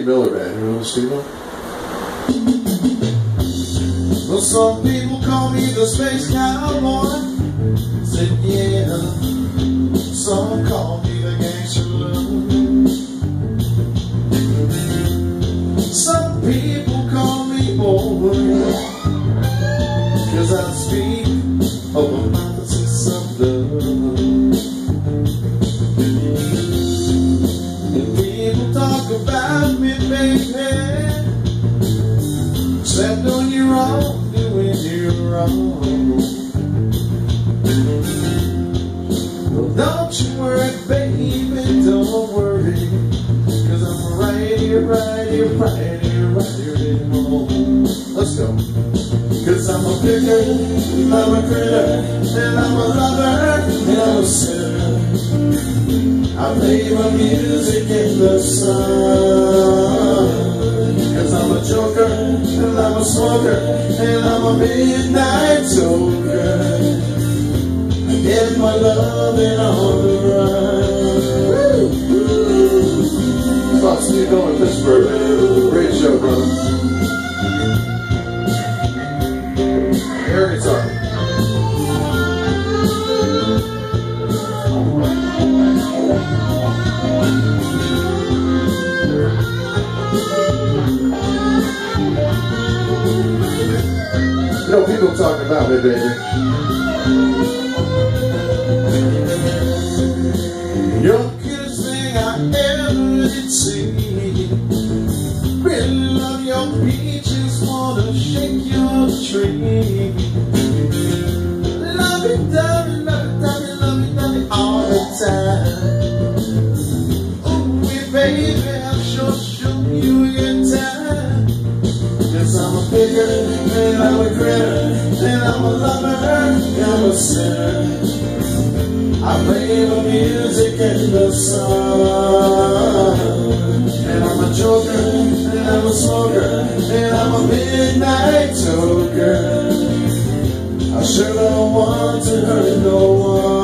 Miller Band, you know Steve Miller? Well, some people call me the space cowboy. Said yeah. Some call me the gangster loon. Some people call me boy, 'cause I speak of a mountains of love. And people talk about me, baby, except when you're wrong, doing you wrong. Well, don't you worry, baby, don't worry, 'cause I'm right here, right here, right here, right here at home. Let's go. 'Cause I'm a picker, I'm a critter, and I'm a lover, and I'm a sinner. I play my music in the sun. 'Cause I'm a joker, and I'm a smoker, and I'm a midnight toker. I get my loving on the run. Thought Steve Miller in Pittsburgh, man. Great show, brother. Air guitar. You know, people talking about me, baby. You're the cutest thing I ever did see. Really love your peaches, wanna shake your tree. Love it, love it, love it, love it, love it, love it all the time. Ooh, yeah, baby, I'll sure show you a good time. 'Cause I'm a picker, and I'm a critter, and I'm a lover, and I'm a sinner. I play the music in the sun. And I'm a joker, and I'm a smoker, and I'm a midnight toker. I sure don't want to hurt no one.